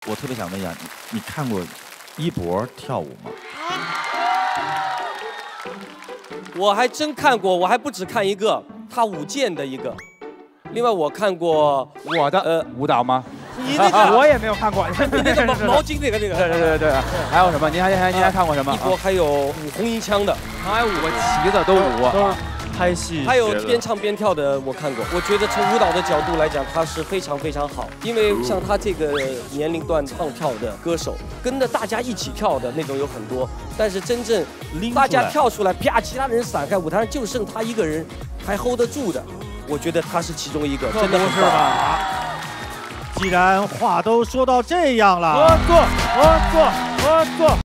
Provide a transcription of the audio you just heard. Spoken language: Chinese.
我特别想问一下，你看过一博跳舞吗？ 我还真看过，我还不止看一个，他舞剑的一个。另外我看过我的舞蹈吗？ 你那个我也没有看过。 那个毛巾那个。 对。还有什么？您还看过什么？ 一博还有舞红缨枪的， 还舞个旗子都舞。 拍戏， 还有边唱边跳的，我看过。我觉得从舞蹈的角度来讲，他是非常非常好。因为像他这个年龄段唱跳的歌手，跟着大家一起跳的那种有很多，但是真正大家跳出来，啪，其他人闪开，舞台上就剩他一个人还 hold 得住的，我觉得他是其中一个，真的很棒。 既然话都说到这样了， 合作。